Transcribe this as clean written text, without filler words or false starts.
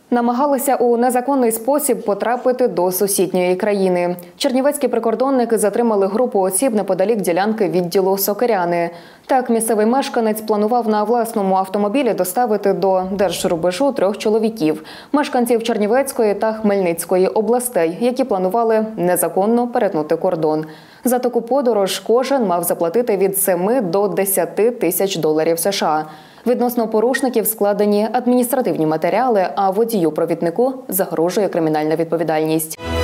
Намагалися у незаконний спосіб потрапити до сусідньої країни. Чернівецькі прикордонники затримали групу осіб неподалік ділянки відділу Сокиряни. Так, місцевий мешканець планував на власному автомобілі доставити до держрубежу 3 чоловіків – мешканців Чернівецької та Хмельницької областей, які планували незаконно перетнути кордон. За таку подорож кожен мав заплатити від 7 до 10 тисяч доларів США. Відносно порушників складені адміністративні матеріали, а водію-провіднику загрожує кримінальна відповідальність.